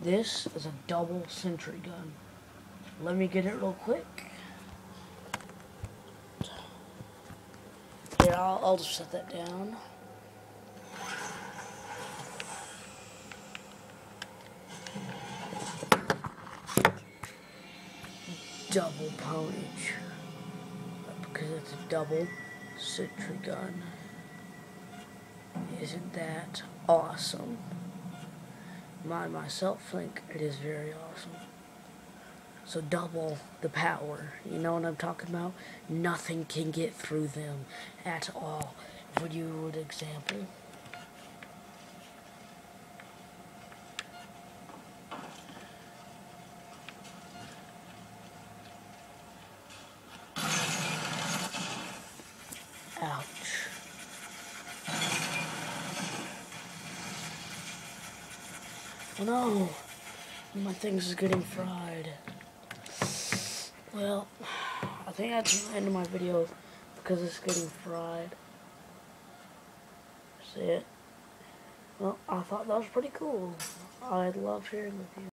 This is a double Sentry gun. Let me get it real quick. Here, I'll just set that down. Double ponage. Because it's a double Sentry gun. Isn't that awesome? I myself think it is very awesome. So double the power. You know what I'm talking about? Nothing can get through them at all. For you, an example. Ouch. Oh no! My things is getting fried. Well, I think that's the end of my video because it's getting fried. That's it. Well, I thought that was pretty cool. I love sharing with you.